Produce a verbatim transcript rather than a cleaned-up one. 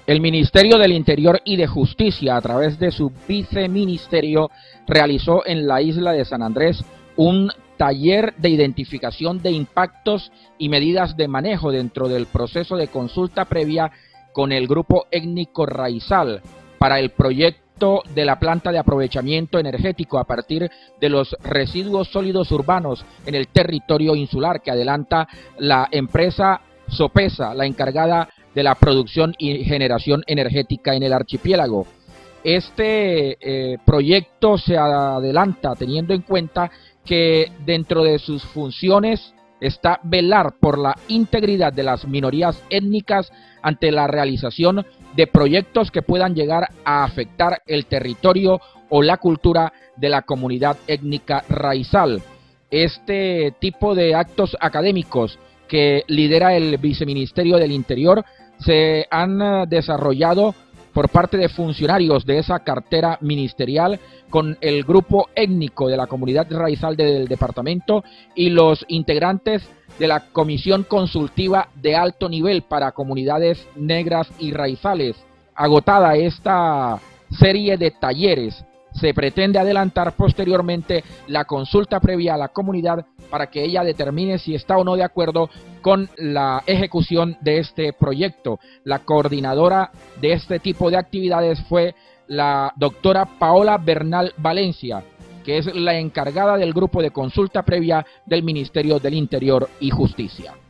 El Ministerio del Interior y de Justicia, a través de su viceministerio, realizó en la isla de San Andrés un taller de identificación de impactos y medidas de manejo dentro del proceso de consulta previa con el grupo étnico Raizal para el proyecto de la planta de aprovechamiento energético a partir de los residuos sólidos urbanos en el territorio insular que adelanta la empresa Sopesa, la encargada de la producción y generación energética en el archipiélago. Este eh, proyecto se adelanta teniendo en cuenta que dentro de sus funciones está velar por la integridad de las minorías étnicas ante la realización de proyectos que puedan llegar a afectar el territorio o la cultura de la comunidad étnica raizal. Este tipo de actos académicos que lidera el Viceministerio del Interior se han desarrollado por parte de funcionarios de esa cartera ministerial con el grupo étnico de la comunidad raizal del departamento y los integrantes de la Comisión Consultiva de Alto Nivel para Comunidades Negras y Raizales. Agotada esta serie de talleres, se pretende adelantar posteriormente la consulta previa a la comunidad para que ella determine si está o no de acuerdo con la ejecución de este proyecto. La coordinadora de este tipo de actividades fue la doctora Paola Bernal Valencia, que es la encargada del grupo de consulta previa del Ministerio del Interior y Justicia.